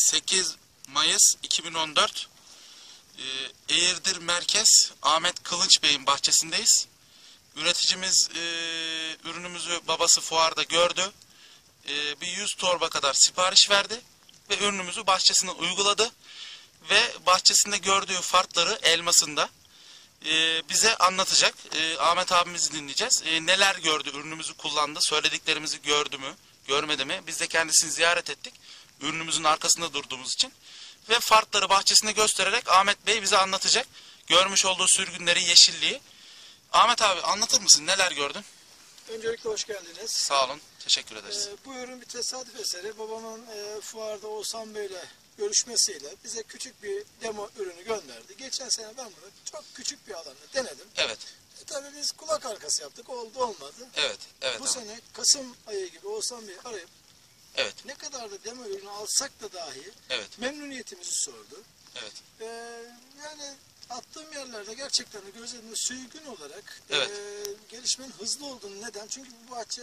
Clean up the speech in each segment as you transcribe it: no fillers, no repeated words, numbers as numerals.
8 Mayıs 2014 Eğirdir Merkez Ahmet Kılınç Bey'in bahçesindeyiz. Üreticimiz ürünümüzü babası fuarda gördü. Bir 100 torba kadar sipariş verdi ve ürünümüzü bahçesine uyguladı. Ve bahçesinde gördüğü farkları elmasında bize anlatacak. Ahmet abimizi dinleyeceğiz. Neler gördü, ürünümüzü kullandı, söylediklerimizi gördü mü, görmedi mi? Biz de kendisini ziyaret ettik. Ürünümüzün arkasında durduğumuz için. Ve farkları bahçesinde göstererek Ahmet Bey bize anlatacak. Görmüş olduğu sürgünleri, yeşilliği. Ahmet abi anlatır mısın? Neler gördün? Öncelikle hoş geldiniz. Sağ olun. Teşekkür ederiz. Bu ürün bir tesadüf eseri. Babamın fuarda Oğuzhan Bey'le görüşmesiyle bize küçük bir demo ürünü gönderdi. Geçen sene ben bunu çok küçük bir alanda denedim. Evet. Tabii biz kulak arkası yaptık. Oldu olmadı. Evet. Evet. Bu sene Kasım ayı gibi Oğuzhan Bey'i arayıp ne kadar da demo ürünü alsak da dahi memnuniyetimizi sordu. Evet. Yani attığım yerlerde gerçekten de gözlerinde sürgün olarak gelişmenin hızlı olduğunu neden? Çünkü bu bahçe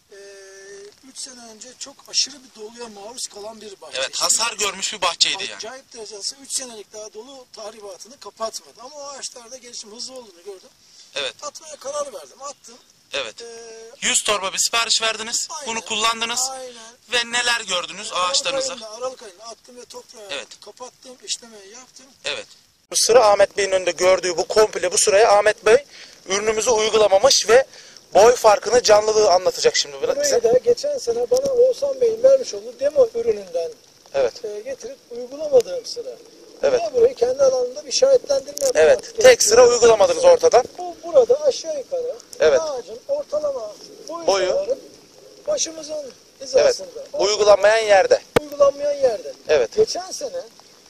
3 sene önce çok aşırı bir doluya maruz kalan bir bahçe. Evet, hasar görmüş bir bahçeydi yani. Acayip derecesi 3 senelik daha dolu tahribatını kapatmadı. Ama o ağaçlarda gelişim hızlı olduğunu gördüm. Evet. Atmaya karar verdim. Attım. Evet. 100 torba bir sipariş verdiniz. Aynen, bunu kullandınız. Aynen. Ve neler gördünüz ağaçlarınıza? Aralık ayında attım ve toprağa kapattım, işlemeyi yaptım. Evet. Bu sıra Ahmet Bey'in önünde gördüğü bu komple bu sıraya Ahmet Bey ürünümüzü uygulamamış ve boy farkını, canlılığı anlatacak şimdi bize. Burayı da geçen sene bana Oğuzhan Bey'in vermiş olduğu demo ürününden getirip uygulamadığım sıra. Evet. Burayı kendi alanında bir şahitlendirme yapmak. Evet. Tek sıra uygulamadınız ortadan. Bu burada aşağı yukarı ağacın ortalama boyu başımızın hizasında. Uygulanmayan yerde. Uygulanmayan yerde. Evet. Geçen sene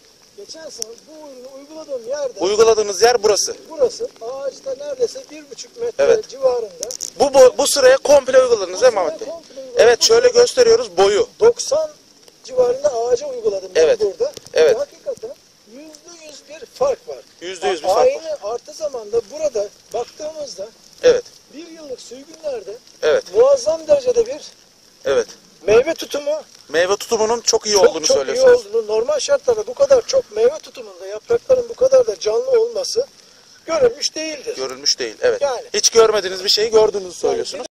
bu ürünü uyguladığım yerde. Uyguladığınız yer burası. Burası ağaçta neredeyse 1,5 metre civarında. Bu sıraya komple uyguladınız değil mi Ahmet Bey? Evet, şöyle gösteriyoruz boyu. 90 civarında ağaca uyguladım ben burada. Evet. Hakikaten %100 bir fark var. %100 bir fark var. Aynı artı zamanda burada baktığımızda bir yıllık sürgünlerde muazzam derecede bir meyve tutumu, meyve tutumunun çok iyi olduğunu söylüyorsunuz. Çok iyi olduğunu, normal şartlarda bu kadar çok meyve tutumunda yaprakların bu kadar da canlı olması görülmüş değildir. Görülmüş değil, evet. Yani, hiç görmediğiniz bir şeyi gördüğünüzü söylüyorsunuz.